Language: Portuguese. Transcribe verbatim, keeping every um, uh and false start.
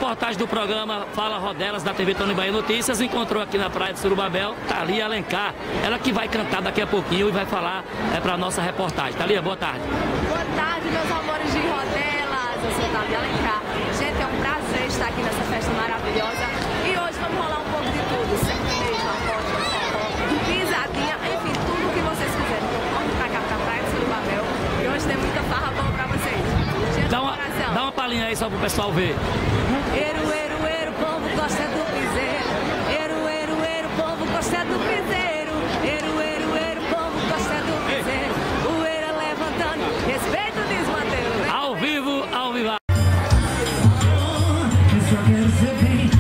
reportagem do programa Fala Rodelas da T V Tony Bahia Notícias encontrou aqui na praia de Surubabel Thalia Alencar. Ela que vai cantar daqui a pouquinho e vai falar é, para a nossa reportagem. Thalia, boa tarde. Boa tarde, meus amores de Rodelas. Eu sou Thalia Alencar. Gente, é um prazer estar aqui nessa festa maravilhosa. E hoje vamos rolar um pouco de tudo. Sertanejo, acorde, forró, pisadinha, enfim, tudo o que vocês quiserem. Então vamos pra cá, pra praia de Surubabel. E hoje tem muita farra boa pra vocês. Gente, Dá uma, dá uma palhinha aí só pro pessoal ver. Eru, eru, eru, o povo gosta do piseiro. Eru, eru, eru, o povo gosta do piseiro. Eru, eru, eru, o povo gosta do piseiro. O era levantando, respeito o desmantelo. Ao vivo, ao vivo. Eu só quero ser bem.